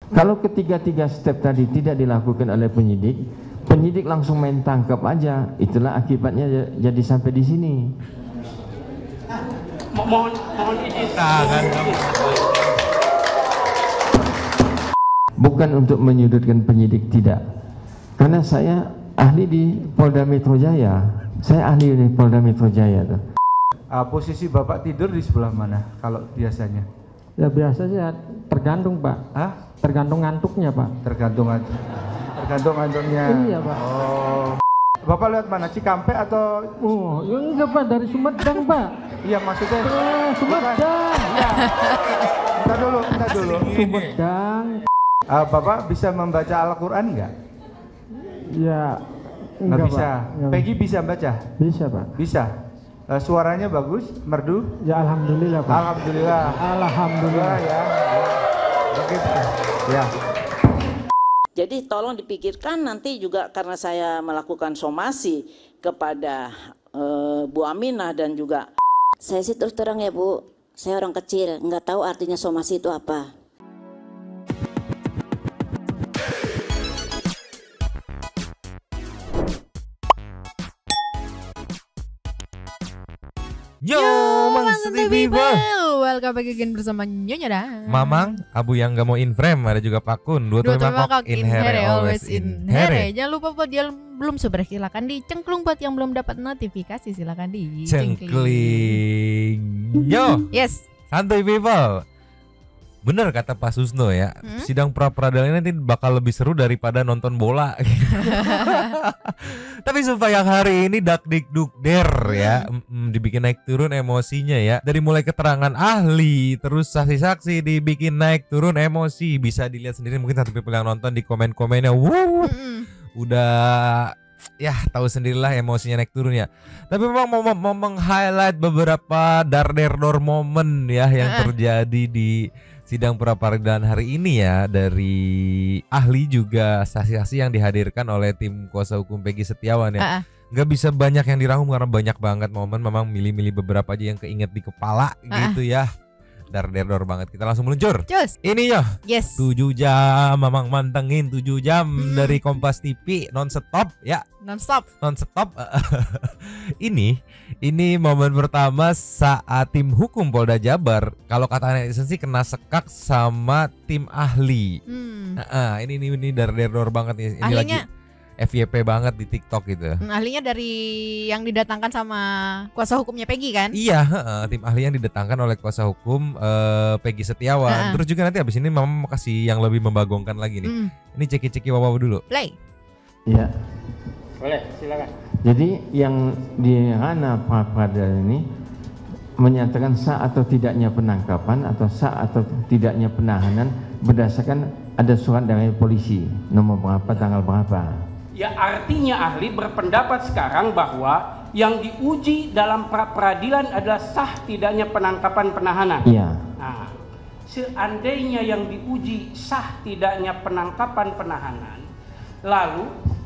Kalau ketiga-tiga step tadi tidak dilakukan oleh penyidik, penyidik langsung main tangkap aja, itulah akibatnya jadi sampai di sini. Mohon izin. Bukan untuk menyudutkan penyidik, tidak. Karena saya ahli di Polda Metro Jaya. Saya ahli di Polda Metro Jaya tuh. Posisi Bapak tidur di sebelah mana kalau biasanya? Ya biasanya tergantung Pak. Hah? Tergantung ngantuknya Pak. Tergantung ngantuknya. Iya Pak. Oh. Bapak lihat mana, Cikampek atau? Oh, ya enggak Pak, dari Sumedang Pak. Iya maksudnya. Sumedang. Ya. Bentar dulu. Sumedang. Bapak bisa membaca Al-Quran nggak? Ya. Nggak bisa. Pak. Peggy bisa baca? Bisa Pak. Bisa. Suaranya bagus, merdu? Ya alhamdulillah Pak. Alhamdulillah. Alhamdulillah Ya. Begitu. Ya. Jadi tolong dipikirkan nanti juga karena saya melakukan somasi kepada Bu Aminah dan juga saya sih terus terang ya Bu, saya orang kecil nggak tahu artinya somasi itu apa. Yo, Monster People. Welcome back again bersama Nyonya Dan Mamang, Abu yang gak mau in frame, ada juga Pakun. Dua tuh mangkok, in here, always in here. Jangan lupa buat dia belum subscribe silakan dicengklung, buat yang belum dapat notifikasi silakan cengkling. Yo, yes, santuy people. Bener kata Pak Susno ya, sidang pra-peradilan nanti bakal lebih seru daripada nonton bola. Tapi sumpah yang hari ini dak dik duk der ya, dibikin naik turun emosinya ya. Dari mulai keterangan ahli, terus saksi-saksi dibikin naik turun emosi. Bisa dilihat sendiri mungkin satu people yang nonton di komen-komennya. Udah ya tahu sendirilah emosinya naik turun ya. Tapi memang mau meng-highlight beberapa dar-der-dor momen ya yang terjadi di sidang pra-peradilan hari ini ya, dari ahli juga saksi-saksi yang dihadirkan oleh tim kuasa hukum Peggy Setiawan ya. Nggak bisa banyak yang dirangkum karena banyak banget momen, memang milih-milih beberapa aja yang keinget di kepala gitu ya. Dar-der-dor banget. Kita langsung meluncur. Cus. Ini ya. Yes. 7 jam memang mantengin 7 jam dari Kompas TV non stop ya. Non stop. Ini momen pertama saat tim hukum Polda Jabar, kalau kata netizen sih kena sekak sama tim ahli. Ini dar-der-dor banget nih. Ini ahlinya lagi FYP banget di TikTok gitu. Ahlinya dari yang didatangkan sama kuasa hukumnya Peggy kan? Iya, tim ahli yang didatangkan oleh kuasa hukum Peggy Setiawan. Terus juga nanti abis ini Mama mau kasih yang lebih membagongkan lagi nih. Ini ceki-ceki wawaw dulu. Play. Iya. Boleh, silakan. Jadi yang di ranah pra-peradilan ini menyatakan sah atau tidaknya penangkapan atau sah atau tidaknya penahanan berdasarkan ada surat dari polisi nomor berapa tanggal berapa. Ya artinya ahli berpendapat sekarang bahwa yang diuji dalam pra-peradilan adalah sah tidaknya penangkapan penahanan. Iya. Nah, seandainya yang diuji sah tidaknya penangkapan penahanan, lalu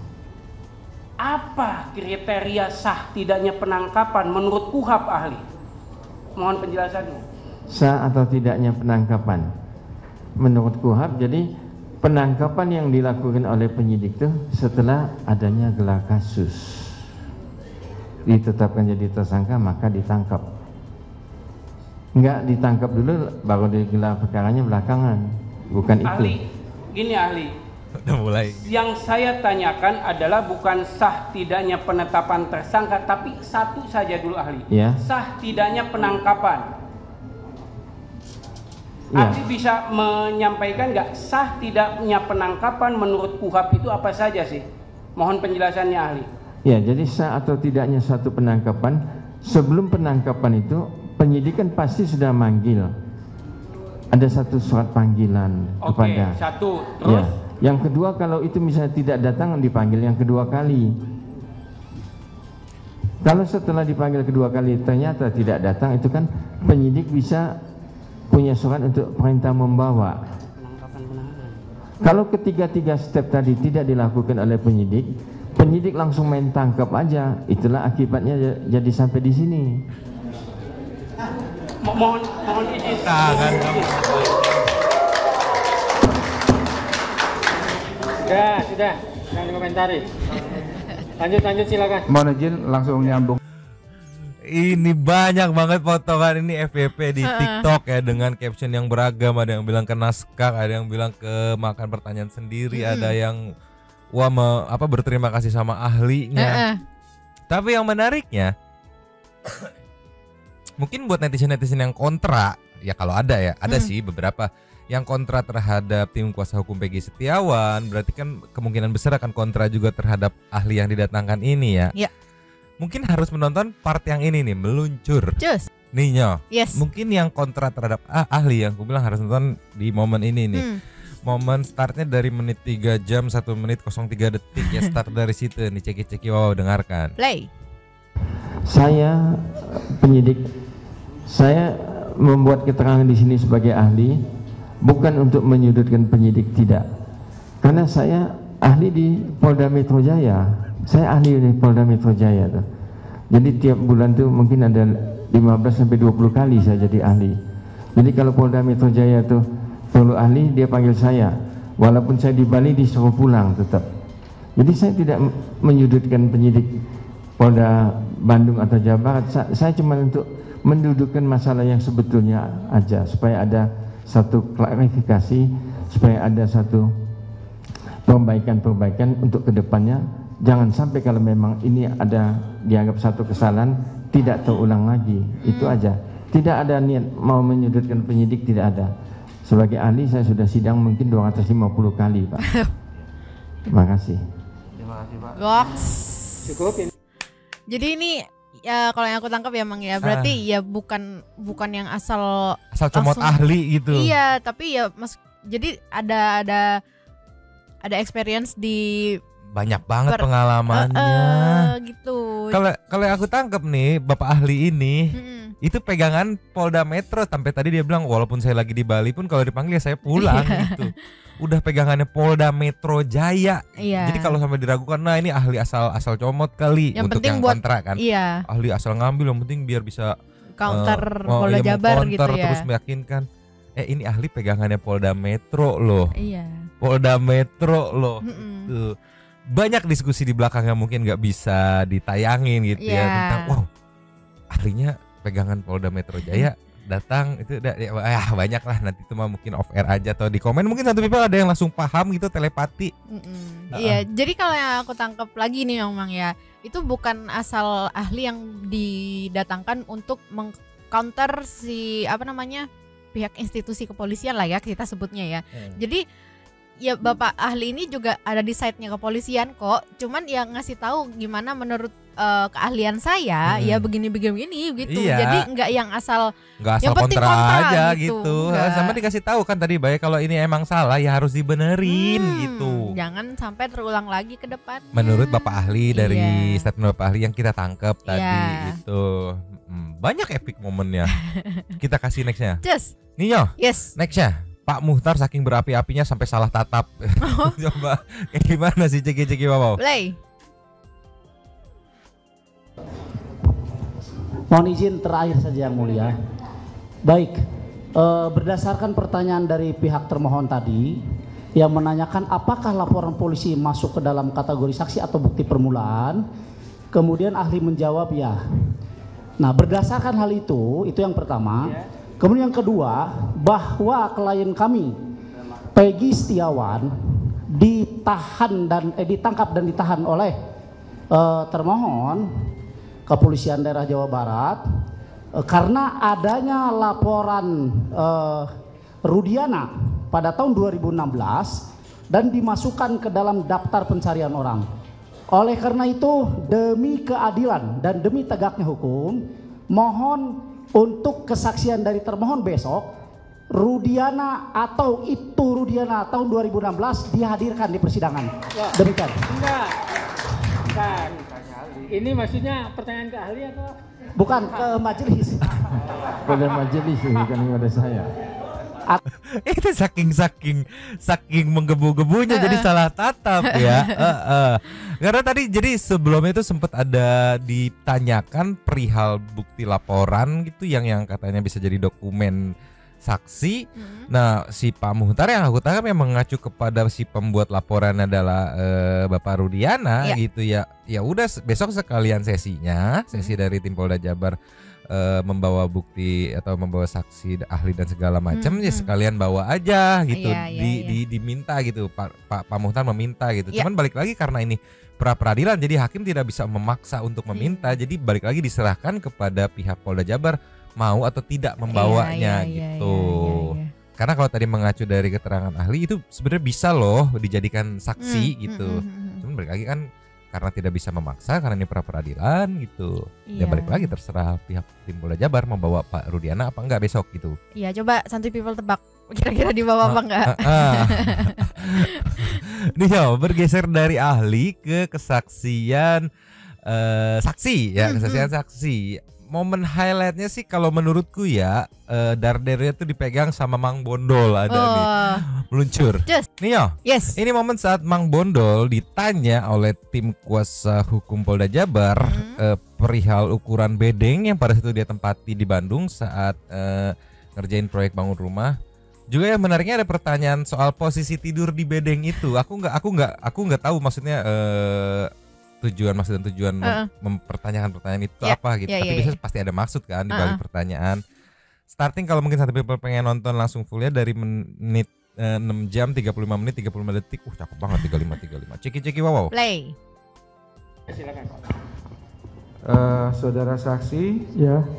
apa kriteria sah tidaknya penangkapan menurut KUHAP ahli? Mohon penjelasannya. Sah atau tidaknya penangkapan menurut KUHAP, jadi penangkapan yang dilakukan oleh penyidik itu setelah adanya gelar kasus, ditetapkan jadi tersangka maka ditangkap. Enggak ditangkap dulu baru digelar perkaranya belakangan, bukan itu. Ahli, gini ahli. Udah mulai. Yang saya tanyakan adalah bukan sah tidaknya penetapan tersangka, tapi satu saja dulu ahli. Ya. Sah tidaknya penangkapan. Ya. Ahli bisa menyampaikan nggak sah tidaknya penangkapan menurut KUHAP itu apa saja sih? Mohon penjelasannya ahli. Ya, jadi sah atau tidaknya suatu penangkapan, sebelum penangkapan itu penyidik kan pasti sudah manggil. Ada satu surat panggilan kepada. Satu. Terus? Ya. Yang kedua kalau itu misalnya tidak datang dipanggil yang kedua kali. Kalau setelah dipanggil kedua kali ternyata tidak datang, itu kan penyidik bisa punya surat untuk perintah membawa. Kalau ketiga-tiga step tadi tidak dilakukan oleh penyidik, penyidik langsung main tangkap aja, itulah akibatnya jadi sampai di sini. Mohon izin. Sudah, jangan dikomentari. Lanjut silakan. Mohon izin langsung nyambung. Ini banyak banget potongan ini FYP di TikTok ya dengan caption yang beragam. Ada yang bilang ke naskah, ada yang bilang ke makan pertanyaan sendiri, ada yang berterima kasih sama ahlinya. Tapi yang menariknya mungkin buat netizen-netizen yang kontra, ya kalau ada ya, ada sih beberapa yang kontra terhadap tim kuasa hukum Peggy Setiawan, berarti kan kemungkinan besar akan kontra juga terhadap ahli yang didatangkan ini ya. Iya. Mungkin harus menonton part yang ini nih, meluncur. Cus. Ninyo. Yes. Mungkin yang kontra terhadap ahli yang aku bilang harus nonton di momen ini nih. Momen startnya dari menit 3 jam 1 menit 03 detik ya, start dari situ nih, ceki-ceki wow, dengarkan. Play. Saya penyidik, saya membuat keterangan di sini sebagai ahli bukan untuk menyudutkan penyidik, tidak. Karena saya ahli di Polda Metro Jaya. Saya ahli di Polda Metro Jaya tuh. Jadi tiap bulan tuh mungkin ada 15 sampai 20 kali saya jadi ahli. Jadi kalau Polda Metro Jaya tuh perlu ahli, dia panggil saya. Walaupun saya di Bali disuruh pulang tetap. Jadi saya tidak menyudutkan penyidik Polda Bandung atau Jawa Barat. Saya cuma untuk mendudukkan masalah yang sebetulnya aja, supaya ada satu klarifikasi, supaya ada satu perbaikan untuk kedepannya. Jangan sampai kalau memang ini ada dianggap satu kesalahan, tidak terulang lagi. Itu aja. Tidak ada niat mau menyudutkan penyidik, tidak ada. Sebagai ahli saya sudah sidang mungkin 250 kali, Pak. Terima kasih. Terima kasih, Pak. Box. Cukup ini. Jadi ini ya kalau yang aku tangkap ya Mang ya, berarti ya bukan yang asal comot ahli gitu. Iya, tapi ya jadi ada experience di banyak banget pengalamannya. Gitu. Kalau yang aku tangkap nih, Bapak ahli ini itu pegangan Polda Metro. Sampai tadi dia bilang walaupun saya lagi di Bali pun kalau dipanggil ya saya pulang gitu. Udah pegangannya Polda Metro Jaya. Iya. Jadi kalau sampai diragukan, nah ini ahli asal comot kali yang untuk yang kontra kan. Iya. Ahli asal ngambil, yang penting biar bisa counter Polda Jabar gitu ya. Terus meyakinkan. Ini ahli pegangannya Polda Metro loh. Iya. Polda Metro loh. Tuh. Banyak diskusi di belakangnya mungkin nggak bisa ditayangin gitu ya tentang wow ahlinya pegangan Polda Metro Jaya datang itu banyak lah, nanti itu mah mungkin off air aja atau di komen mungkin satu people ada yang langsung paham gitu telepati. Iya, jadi kalau yang aku tangkap lagi nih memang ya itu bukan asal ahli yang didatangkan untuk mengcounter si pihak institusi kepolisian lah ya kita sebutnya ya. Jadi ya Bapak ahli ini juga ada di site-nya kepolisian kok, cuman ya ngasih tahu gimana menurut keahlian saya ya begini gitu. Iya. Jadi nggak yang asal yang kontra aja gitu. Sama dikasih tahu kan tadi baik kalau ini emang salah ya harus dibenerin gitu. Jangan sampai terulang lagi ke depan. Menurut Bapak ahli dari statement Bapak ahli yang kita tangkap tadi itu banyak epic momennya. Kita kasih nextnya. Just. Ninyo. Yes. Nextnya. Pak Muhtar saking berapi-apinya sampai salah tatap. Coba kayak gimana sih ceki-ceki wow. Play. Mohon izin terakhir saja yang mulia. Baik, berdasarkan pertanyaan dari pihak termohon tadi yang menanyakan apakah laporan polisi masuk ke dalam kategori saksi atau bukti permulaan, kemudian ahli menjawab ya. Nah, berdasarkan hal itu yang pertama. Kemudian yang kedua, bahwa klien kami Peggy Setiawan ditangkap dan ditahan oleh termohon Kepolisian Daerah Jawa Barat karena adanya laporan Rudiana pada tahun 2016 dan dimasukkan ke dalam daftar pencarian orang. Oleh karena itu, demi keadilan dan demi tegaknya hukum, mohon untuk kesaksian dari termohon besok, Rudiana atau Ibtu Rudiana tahun 2016 dihadirkan di persidangan. Ya. Demikian. Enggak. Ini maksudnya pertanyaan ke ahli atau? Bukan, ke majelis. Pada majelis bukan kepada saya. Itu saking menggebu-gebunya jadi salah tatap ya. Karena tadi jadi sebelumnya itu sempat ada ditanyakan perihal bukti laporan gitu yang katanya bisa jadi dokumen saksi. Nah, si Pak Muhtar yang aku tangkap yang mengacu kepada si pembuat laporan adalah Bapak Rudiana gitu ya. Ya udah besok sekalian sesi dari tim Polda Jabar membawa bukti atau membawa saksi ahli dan segala macam ya sekalian bawa aja gitu. Diminta gitu Pak Muhtar meminta gitu. Cuman balik lagi karena ini pra peradilan jadi hakim tidak bisa memaksa untuk meminta. Jadi balik lagi diserahkan kepada pihak Polda Jabar mau atau tidak membawanya gitu. Karena kalau tadi mengacu dari keterangan ahli itu sebenarnya bisa loh dijadikan saksi gitu. Cuman balik lagi kan karena tidak bisa memaksa karena ini pra peradilan gitu. Ya balik lagi terserah pihak tim Polda Jabar membawa Pak Rudiana apa enggak besok gitu. Iya, coba Santuy People tebak kira-kira dibawa apa enggak. Nih ya, bergeser dari ahli ke kesaksian saksi ya, kesaksian saksi. Momen highlightnya sih kalau menurutku ya dardernya tuh dipegang sama Mang Bondol ada nih meluncur. Nih ya, ini momen saat Mang Bondol ditanya oleh tim kuasa hukum Polda Jabar perihal ukuran bedeng yang pada saat itu dia tempati di Bandung saat ngerjain proyek bangun rumah. Juga yang menariknya ada pertanyaan soal posisi tidur di bedeng itu. Aku nggak tahu maksudnya tujuan mempertanyakan pertanyaan itu apa gitu. Tapi biasanya pasti ada maksud kan di balik pertanyaan. Starting kalau mungkin Santuy People pengen nonton langsung fullnya dari menit 6 jam 35 menit 35 detik. Cakep banget 35. Ceki wow. Play. Silakan. Saudara saksi,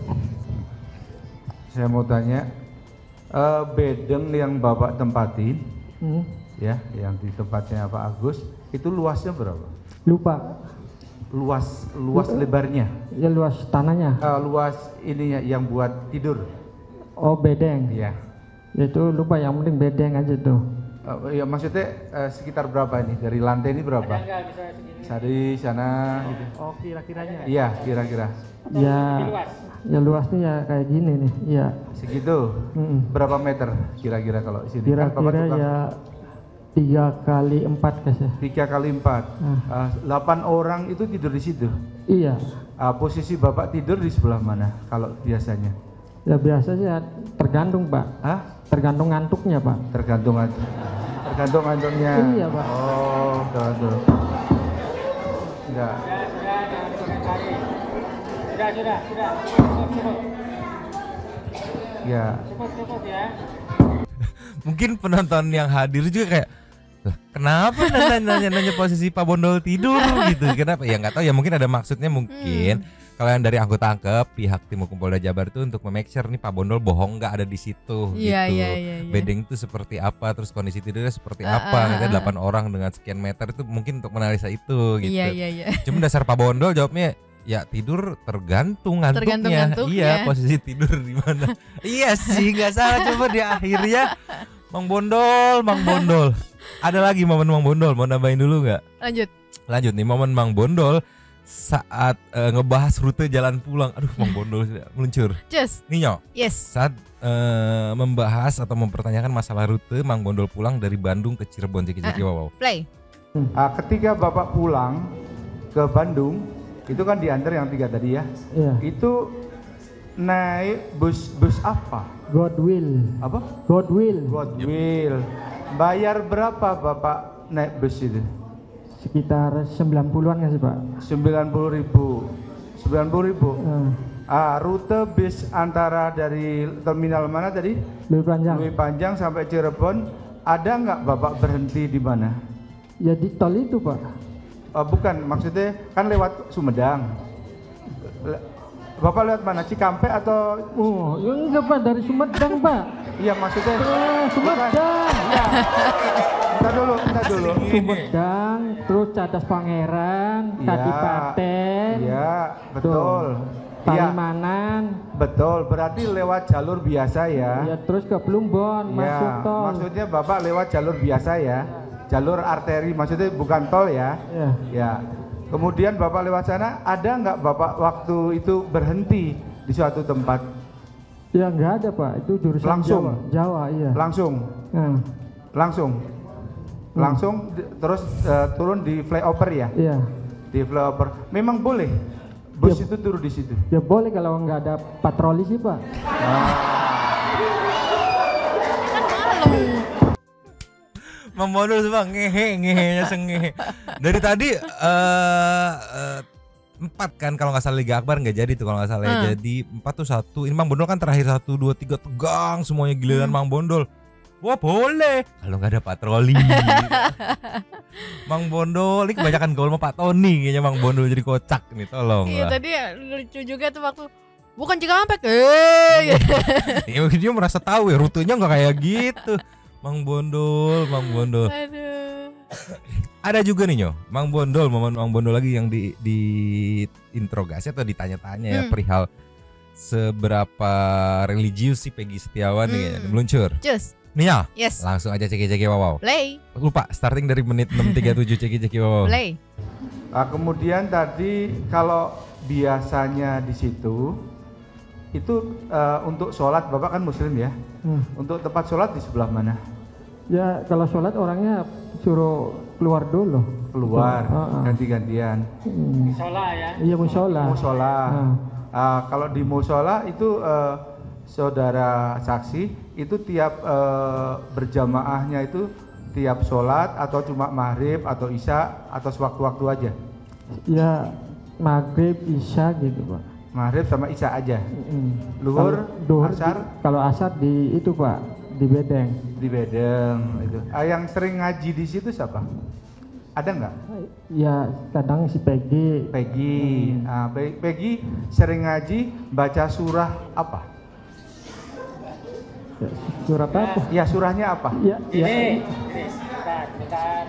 saya mau tanya, bedeng yang Bapak tempatin, ya, yang di tempatnya Pak Agus, itu luasnya berapa? Lupa. Luas lebarnya? Ya luas tanahnya. Luas ininya yang buat tidur. Oh bedeng. Iya. Itu lupa, yang penting bedeng aja tuh. Ya maksudnya sekitar berapa ini? Dari lantai ini berapa? Dari sana gitu. Oh kira-kiranya? Iya kira-kira. Ya luasnya ya kayak gini nih. Iya. Segitu. Berapa meter kira-kira kalau sini? Kira-kira ya 3 kali 4 kasih. 3 kali 4. 8 orang itu tidur di situ. Iya. Posisi Bapak tidur di sebelah mana kalau biasanya? Ya biasanya tergantung Pak. Tergantung ngantuknya Pak. Tergantung ngantuknya. Iya Pak. Oh, betul. Enggak. Sudah. Cukup. Ya. Cukup ya. Mungkin penonton yang hadir juga kayak, kenapa nanya posisi Pak Bondol tidur gitu? Kenapa? Ya nggak tahu ya, mungkin ada maksudnya mungkin. Kalau yang dari aku tangkep pihak tim hukum Polda Jabar itu untuk make sure nih Pak Bondol bohong nggak ada di situ gitu. Bedeng itu seperti apa, terus kondisi tidurnya seperti apa? Katanya 8 orang dengan sekian meter itu mungkin untuk menganalisa itu gitu. Cuma dasar Pak Bondol jawabnya ya tidur tergantung ngantuknya. Iya, posisi tidur di mana? Iya sih, nggak salah. Coba di akhirnya Mang Bondol. Ada lagi momen Mang Bondol, mau nambahin dulu nggak? Lanjut nih momen Mang Bondol saat ngebahas rute jalan pulang. Aduh, Mang Bondol meluncur. Ninyo. Saat membahas atau mempertanyakan masalah rute Mang Bondol pulang dari Bandung ke Cirebon. Ceki wow. Play. Ketika Bapak pulang ke Bandung, itu kan diantar yang 3 tadi ya. Iya. Itu naik bus apa? Godwill. Apa? Godwill. Bayar berapa Bapak naik bus itu? Sekitar 90-an nggak sih Pak? 90.000. Rute bis antara dari terminal mana tadi? Lebih Panjang sampai Cirebon. Ada nggak Bapak berhenti di mana? Ya di tol itu Pak. Bukan, maksudnya kan lewat Sumedang. Bapak lewat mana? Cikampek atau? Oh, ya enggak Pak, dari Sumedang Pak. Iya maksudnya. Sumedang. Ya. Bentar dulu. Sumedang, terus Cadas Pangeran, Kadipaten. Iya, betul. Palimanan. Betul, berarti lewat jalur biasa ya. Ya, terus ke Plumbon, masuk tol. Maksudnya Bapak lewat jalur biasa ya. Jalur arteri, maksudnya bukan tol ya. Ya. Kemudian Bapak lewat sana, ada nggak Bapak waktu itu berhenti di suatu tempat? Ya nggak ada Pak, itu jurusan langsung. Jawa iya. Langsung terus turun di flyover ya? Iya. Di flyover. Memang boleh bus itu turun di situ? Ya boleh kalau nggak ada patroli sih Pak. Mang Bondol semua ngehenya sengehe. Dari tadi 4 kan kalau nggak salah Liga Akbar nggak jadi tuh kalau nggak salah ya. Jadi 4 tuh 1. Ini Mang Bondol kan terakhir 1, 2, 3 tegang semuanya giliran Mang Bondol. Wah boleh kalau nggak ada patroli. Mang Bondol ini kebanyakan gaul sama Pak Tony kayaknya Mang Bondol jadi kocak nih tolong. Iya lah. tadi lucu juga tuh waktu bukan Cikampek. Dia merasa tahu ya rutenya nggak kayak gitu. Mang Bondol. Aduh. Ada juga nih Nyo, momen Mang Bondol lagi yang di interogasi atau ditanya-tanya ya perihal seberapa religius sih Peggy Setiawan nih meluncur. Cus. Nih ya, Yes. langsung aja ceki-ceki wow. Play. Lupa, starting dari menit 6.37 ceki-ceki wow. Play. Nah, kemudian tadi kalau biasanya di situ itu untuk sholat Bapak kan Muslim ya. Untuk tempat sholat di sebelah mana? Ya kalau sholat orangnya suruh keluar dulu. Keluar, ganti-gantian. Musola ya. Iya musola. Musola. Kalau di musola itu saudara saksi itu tiap berjamaahnya itu tiap sholat atau cuma maghrib atau isya atau sewaktu-waktu aja? Ya maghrib isya gitu Pak. Maghrib sama isya aja. Luhur, asar? Kalau asar di itu Pak, di Bedeng. Di Bedeng itu. Yang sering ngaji di situ siapa? Ada nggak? Ya kadang si Peggy. Peggy sering ngaji baca surah apa? Ya, surah apa? Ya surahnya apa? Ya, Ini. Bentar.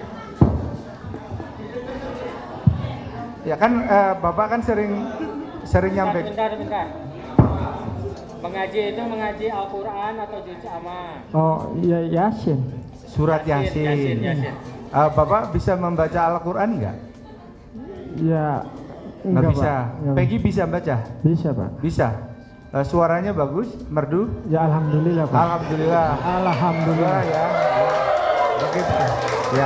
Ya kan Bapak kan sering nyampaikan. Bentar. Mengaji itu mengaji Al-Quran atau juz amma? Oh iya Yasin. Surat Yasin. Bapak bisa membaca Al-Quran nggak? Ya nggak bisa. Pak. Peggy bisa baca? Bisa Pak. Bisa. Suaranya bagus, merdu? Ya alhamdulillah Pak. Alhamdulillah ya. Begitu. Ya.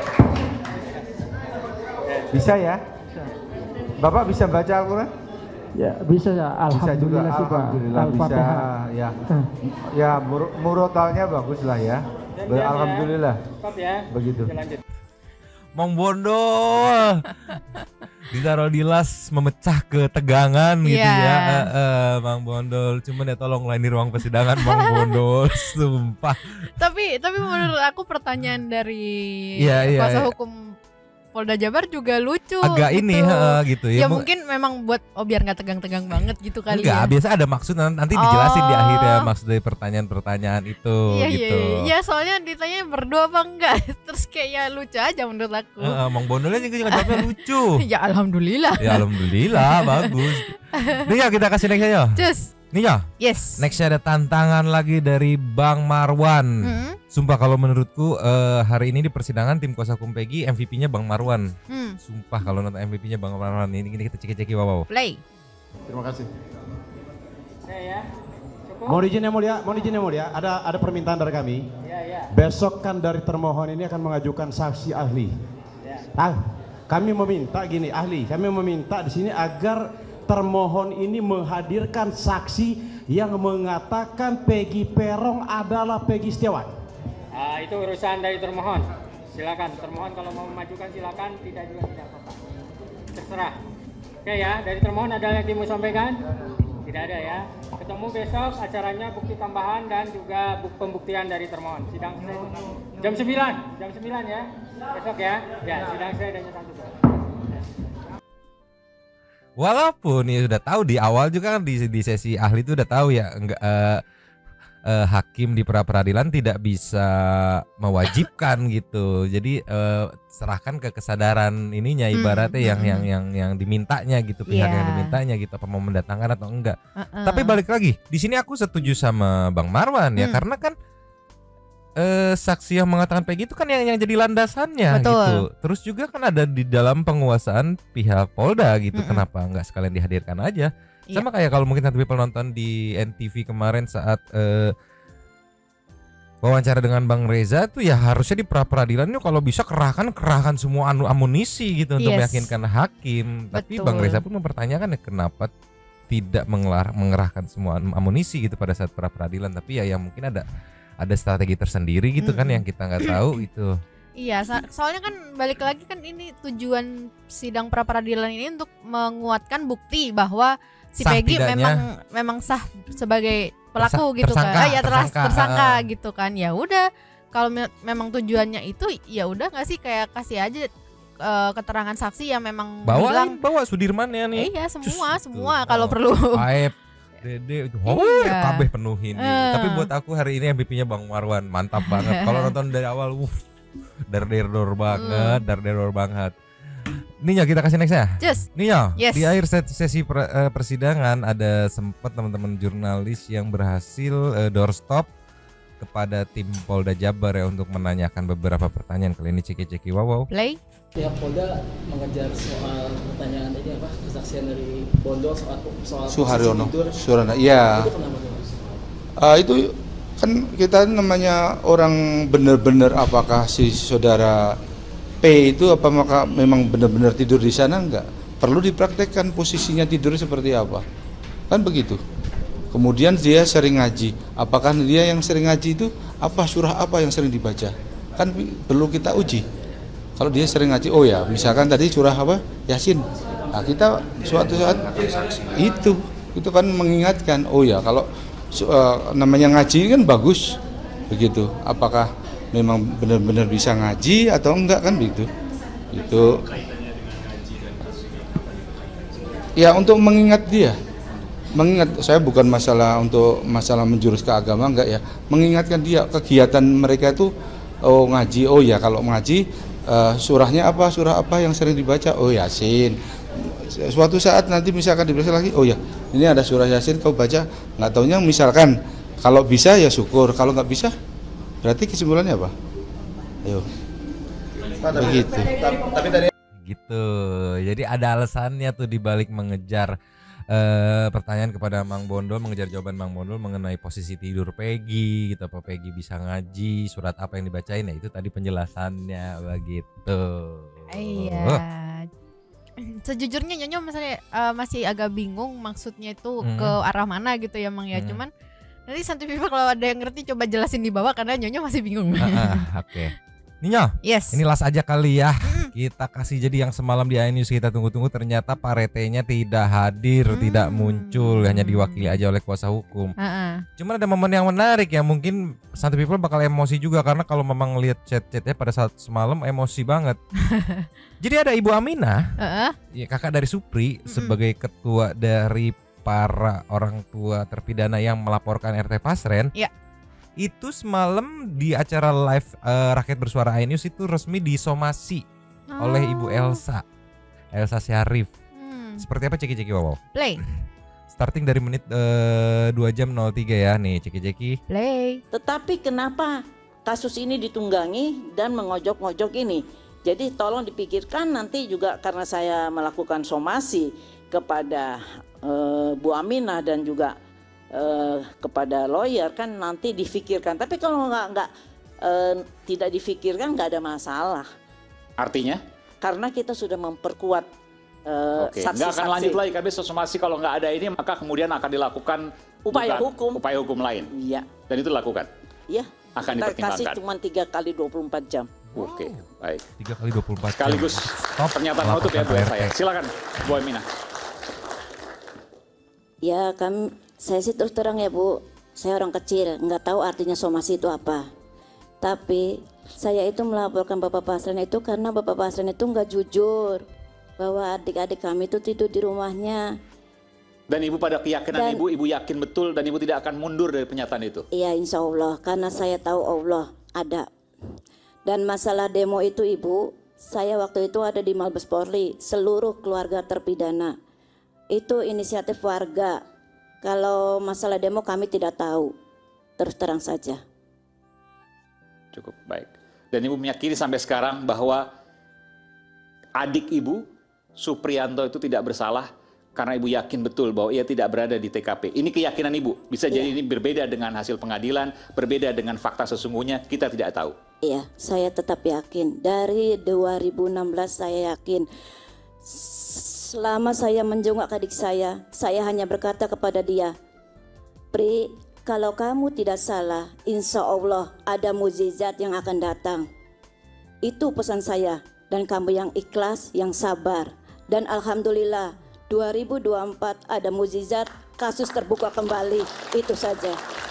Bisa ya? Bapak bisa baca Al-Quran? Ya bisa ya. Alhamdulillah bisa juga. Alhamdulillah bisa. Ya. Ya murotalnya bagus lah ya. Alhamdulillah. Stop ya. Begitu. Lanjut. Mang Bondol ditaruh di las memecah ketegangan gitu ya. Mang Bondol, cuman ya tolong lah ini ruang persidangan Mang Bondol, sumpah. Tapi menurut aku pertanyaan dari Iya, kuasa hukum Polda Jabar juga lucu. Agak gitu. ini gitu ya. Ya mungkin memang buat biar nggak tegang-tegang banget gitu kali enggak, ya. biasa ada maksud nanti dijelasin di akhir ya maksud dari pertanyaan-pertanyaan itu gitu. Iya, soalnya ditanya berdua apa enggak. Terus kayak ya lucu aja menurut aku. Mang Bondolnya juga jawabnya lucu. Ya alhamdulillah. Ya alhamdulillah bagus. Nih ya kita kasih nextnya ya. Cus. Nih ya. Yes. Nextnya ada tantangan lagi dari Bang Marwan. Sumpah kalau menurutku hari ini di persidangan tim kuasa hukum Peggy MVP-nya Bang Marwan. Sumpah kalau nonton MVP-nya Bang Marwan ini kita ceki-ceki wow. Play. Terima kasih. Ya. Cukup. Mohon izin yang mulia, ada permintaan dari kami. Ya. Besok kan dari termohon ini akan mengajukan saksi ahli. Ya. Kami meminta di sini agar termohon ini menghadirkan saksi yang mengatakan Peggy Peron adalah Peggy Setiawan. Itu urusan dari termohon. Silakan termohon kalau mau memajukan silakan, tidak juga tidak apa-apa. Terserah. Oke ya, dari termohon ada lagi mau sampaikan? Tidak ada ya. Ketemu besok acaranya bukti tambahan dan juga pembuktian dari termohon. Sidang jam 9 ya. Besok ya. Ya, sidang saya dan nyata. Walaupun ya sudah tahu di awal juga kan di sesi ahli itu udah tahu ya enggak hakim di pra-peradilan tidak bisa mewajibkan gitu. Jadi serahkan ke kesadaran ininya ibaratnya yang dimintanya gitu, pihak yang dimintanya gitu, apa mau mendatangkan atau enggak. Tapi balik lagi, di sini aku setuju sama Bang Marwan ya, karena kan saksi yang mengatakan Peggy itu kan yang jadi landasannya. Betul. Gitu. Terus juga kan ada di dalam penguasaan pihak Polda gitu. Kenapa nggak sekalian dihadirkan aja? Sama kayak kalau mungkin nanti penonton di NTV kemarin saat wawancara dengan Bang Reza tuh ya harusnya di pra-peradilan itu kalau bisa kerahkan semua amunisi gitu untuk meyakinkan hakim. Tapi Bang Reza pun mempertanyakan ya kenapa tidak mengerahkan semua amunisi gitu pada saat pra-peradilan. Tapi ya mungkin ada strategi tersendiri gitu kan yang kita nggak tahu itu. Iya, soalnya kan balik lagi kan ini tujuan sidang pra peradilan ini untuk menguatkan bukti bahwa si Sah Peggy tidaknya. memang sah sebagai pelaku gitu tersangka, kan. Ya tersangka ah. gitu kan. Ya udah, kalau memang tujuannya itu ya udah nggak sih kayak kasih aja keterangan saksi yang memang bilang bawa Sudirman ya nih. Iya, semua Gitu. kalau perlu. Aib Dede itu Iya. kabeh penuhin gitu. Tapi buat aku hari ini MVP-nya Bang Marwan mantap banget. Kalau nonton dari awal dar-der-dor banget. Nih ya kita kasih next ya. Just. Nih ya, Yes. di akhir sesi persidangan ada sempat teman-teman jurnalis yang berhasil doorstop kepada tim Polda Jabar ya untuk menanyakan beberapa pertanyaan. Kali ini ceki-ceki wow. Play. Pihak Polda mengejar soal pertanyaan ini apa kesaksian dari Bondol soal Suharyono. Surana. Iya. Itu kenapa tuh? Itu kan kita namanya orang benar-benar apakah si saudara P itu apa maka memang benar-benar tidur di sana enggak? Perlu dipraktekkan posisinya tidurnya seperti apa. Kan begitu. Kemudian dia sering ngaji. Apakah dia yang sering ngaji itu apa surah apa yang sering dibaca? Kan perlu kita uji. Kalau dia sering ngaji, oh ya, misalkan tadi surah apa? Yasin. Nah, kita suatu saat itu kan mengingatkan, oh ya, kalau namanya ngaji kan bagus begitu. Apakah memang benar-benar bisa ngaji atau enggak kan begitu? Itu ya untuk mengingat dia. Mengingat, saya bukan masalah untuk masalah menjurus ke agama enggak ya. Mengingatkan dia kegiatan mereka itu ngaji. Oh ya, kalau ngaji surahnya apa, surah apa yang sering dibaca? Oh Yasin. Suatu saat nanti misalkan dibaca lagi, oh ya ini ada surah Yasin kau baca, nggak taunya misalkan kalau bisa ya syukur, kalau nggak bisa berarti kesimpulannya apa? Ayo. Begitu. Tapi tadi gitu. Jadi ada alasannya tuh dibalik mengejar pertanyaan kepada Mang Bondol, mengejar jawaban Mang Bondol mengenai posisi tidur Peggy gitu, apa Peggy bisa ngaji, surat apa yang dibacain, ya itu tadi penjelasannya begitu. Iya. Sejujurnya Nyonyo misalnya masih agak bingung maksudnya itu ke arah mana gitu ya Mang ya. Cuman nanti Santi Viva kalau ada yang ngerti coba jelasin di bawah karena Nyonyo masih bingung. Oke. Nyonya, yes. Ini last aja kali ya. Kita kasih jadi yang semalam di iNews kita tunggu-tunggu, ternyata Pak Retenya tidak hadir, tidak muncul, hanya diwakili aja oleh kuasa hukum. Cuman ada momen yang menarik ya, mungkin Santi People bakal emosi juga karena kalau memang lihat chat-chatnya pada saat semalam emosi banget. Jadi ada Ibu Aminah, ya kakak dari Supri, sebagai ketua dari para orang tua terpidana yang melaporkan RT Pasren. Itu semalam di acara live Rakyat Bersuara iNews itu resmi disomasi oleh Ibu Elsa Syarif. Seperti apa ceki-ceki wow? Play. Starting dari menit 2:03 ya nih ceki-ceki. Play. Tetapi kenapa kasus ini ditunggangi dan mengojok-ngojok ini? Jadi tolong dipikirkan nanti juga karena saya melakukan somasi kepada Bu Aminah dan juga kepada lawyer kan nanti difikirkan. Tapi kalau nggak tidak difikirkan nggak ada masalah. Artinya? Karena kita sudah memperkuat saksi-saksi. Nggak akan lanjut lagi kami somasi kalau nggak ada ini maka kemudian akan dilakukan upaya hukum lain. Iya. Dan itu dilakukan. Iya. Akan kita dipertimbangkan. kasih cuma 3 kali 24 jam. Oke, baik. 3 kali 24 jam. Sekaligus pernyataan penutup ya Bu saya. Silakan Bu Aminah. Ya saya sih terus terang ya Bu, saya orang kecil, nggak tahu artinya somasi itu apa. Tapi saya itu melaporkan Bapak Pasren itu karena Bapak Pasren itu nggak jujur bahwa adik-adik kami itu tidur di rumahnya. Dan Ibu pada keyakinan Ibu yakin betul dan Ibu tidak akan mundur dari pernyataan itu? Iya insya Allah, karena saya tahu Allah ada. Dan masalah demo itu Ibu, saya waktu itu ada di Mabes Polri, seluruh keluarga terpidana. Itu inisiatif warga. Kalau masalah demo kami tidak tahu, terus terang saja. Cukup baik. Dan Ibu meyakini sampai sekarang bahwa adik Ibu, Suprianto itu tidak bersalah karena Ibu yakin betul bahwa ia tidak berada di TKP. Ini keyakinan Ibu. Bisa jadi ini berbeda dengan hasil pengadilan, berbeda dengan fakta sesungguhnya, kita tidak tahu. Iya, saya tetap yakin. Dari 2016 saya yakin. Selama saya menjenguk adik saya hanya berkata kepada dia, Pri, Kalau kamu tidak salah, insya Allah ada mukjizat yang akan datang. Itu pesan saya. Dan kamu yang ikhlas, yang sabar. Dan alhamdulillah 2024 ada mukjizat, kasus terbuka kembali. Itu saja.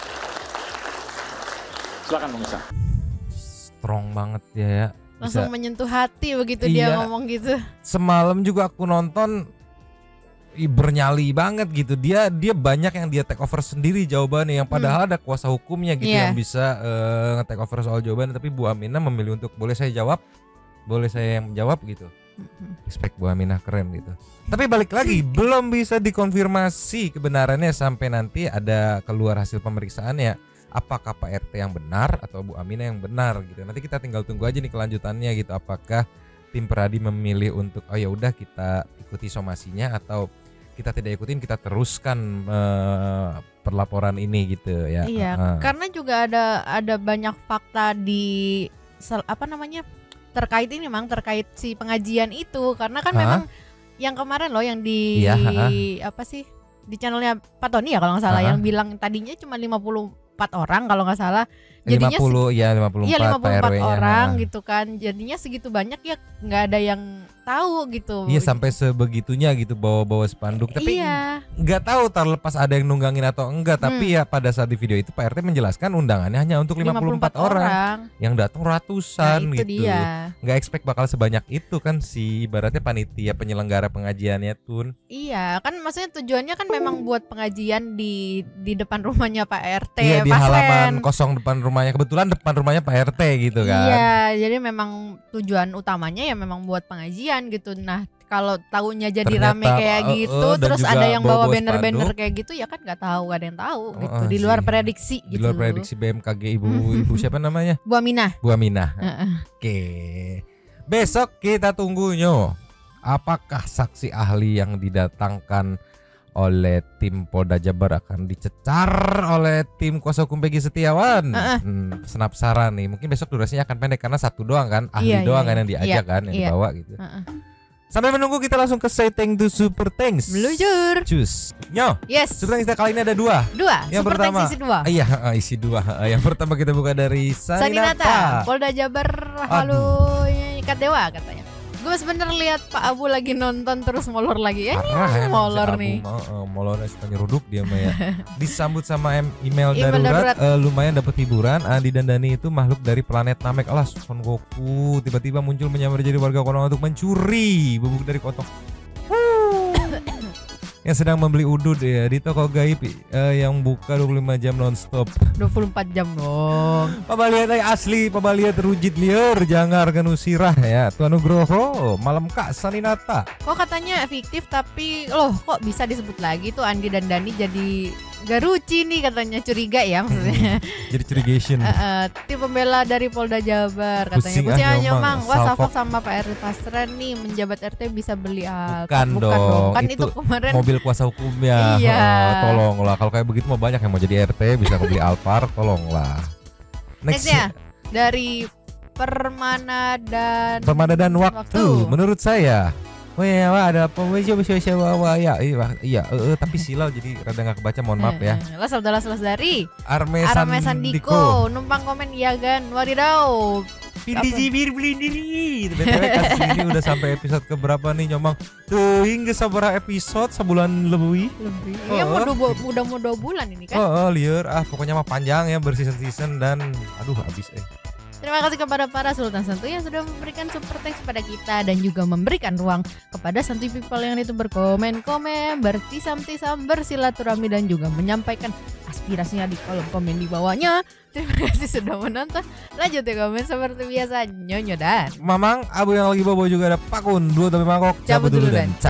Silakan Bung Isa. Strong banget ya. Langsung menyentuh hati begitu Iya. dia ngomong gitu. Semalam juga aku nonton bernyali banget gitu. Dia banyak yang dia take over sendiri jawabannya yang padahal ada kuasa hukumnya gitu yang bisa nge-take over soal jawabannya, tapi Bu Aminah memilih untuk boleh saya jawab, boleh saya yang jawab gitu. Respect Bu Aminah, keren gitu. Tapi balik lagi belum bisa dikonfirmasi kebenarannya sampai nanti ada keluar hasil pemeriksaannya. Apakah Pak RT yang benar atau Bu Aminah yang benar gitu. Nanti kita tinggal tunggu aja nih kelanjutannya gitu. Apakah tim Peradi memilih untuk oh ya udah kita ikuti somasinya atau kita tidak ikutin, kita teruskan perlaporan ini gitu ya. Iya, karena juga ada banyak fakta di terkait ini terkait si pengajian itu, karena kan memang yang kemarin loh yang di di channelnya Pak Tony ya kalau nggak salah yang bilang tadinya cuma 54 orang kalau nggak salah. Jadinya 54 orang gitu kan. Jadinya segitu banyak ya nggak ada yang tahu gitu. Iya sampai sebegitunya gitu bawa spanduk. Tapi nggak tahu terlepas ada yang nunggangin atau enggak. Tapi ya pada saat di video itu Pak RT menjelaskan undangannya hanya untuk 54 orang. Yang datang ratusan gitu. Nggak expect bakal sebanyak itu kan si ibaratnya panitia penyelenggara pengajiannya Tun. Iya kan maksudnya tujuannya kan memang buat pengajian di depan rumahnya Pak RT. Iya di halaman kosong depan rumahnya, kebetulan depan rumahnya Pak RT gitu kan. Iya, jadi memang tujuan utamanya ya memang buat pengajian gitu. Nah, kalau tahunya jadi ternyata, rame kayak gitu, terus ada yang bawa banner-banner kayak gitu ya kan nggak tahu, gak ada yang tahu gitu. Di luar prediksi gitu. Di luar prediksi BMKG ibu siapa namanya? Bu Aminah. Bu Aminah. Oke. Besok kita tunggunya. Apakah saksi ahli yang didatangkan oleh tim Polda Jabar akan dicecar oleh tim kuasa hukum Peggy Setiawan? Penasaran nih. Mungkin besok durasinya akan pendek karena satu doang kan, ahli doang kan yang diajak kan, yang dibawa gitu. Sampai menunggu kita langsung ke Say Thank to Super Thanks. Meluncur. Cus. Nyo. Yes. Super Thanks kita kali ini ada dua. Yang Super pertama thanks isi dua. Iya, isi dua. Yang pertama kita buka dari Saninata. Polda Jabar. Halo Ikat Dewa katanya. Gue sebenernya lihat Pak Abu lagi nonton terus molor lagi ya. Molor nih. Molornya suka nyeruduk dia mah ya. Disambut sama email darurat. Lumayan dapat hiburan. Andi dan Dani itu makhluk dari planet Namek. Alah Son Goku tiba-tiba muncul menyamar jadi warga Konoha untuk mencuri bubuk dari kotong yang sedang membeli udud ya di toko gaib yang buka 25 jam nonstop. 24 jam dong. Pabaliat asli, pabaliat rujit liar, jangan kan usirah ya. Tuan Nugroho, malam Kak Saninata. Kok katanya fiktif tapi loh kok bisa disebut lagi tuh Andi dan Dani jadi Garuci nih katanya, curiga ya maksudnya. Jadi curigation. Tim pembela dari Polda Jabar katanya. Pusing Nyomang, wah Salfok sama Pak RT Pasren nih menjabat RT bisa beli Alphard. Bukan dong. Kan itu kemarin mobil kuasa hukumnya. Tolonglah kalau kayak begitu mau banyak yang mau jadi RT bisa beli Alphard, tolonglah. Nextnya dari Permana dan waktu. Menurut saya ada apa ya tapi silau jadi rada nggak kebaca, mohon maaf ya. Las dari Arme Sandiko numpang komen iya kan, wadidaw pilih jibir beli diri. BTW kasus ini udah sampai episode keberapa nih Nyomang? Tuh hingga seberapa episode, sebulan lebih. Iya udah mau 2 bulan ini kan. Liar pokoknya mah panjang ya berseason-season dan aduh habis Terima kasih kepada para Sultan Santuy yang sudah memberikan super thanks kepada kita dan juga memberikan ruang kepada Santuy People yang itu berkomen-komen, bertisam-tisam, bersilaturahmi dan juga menyampaikan aspirasinya di kolom komen di bawahnya. Terima kasih sudah menonton. Lanjut ya komen seperti biasa, Nyonyo dan Mamang, Abu yang lagi bawa juga ada Pakun, 2 tapi mangkok. Cabut dulu dan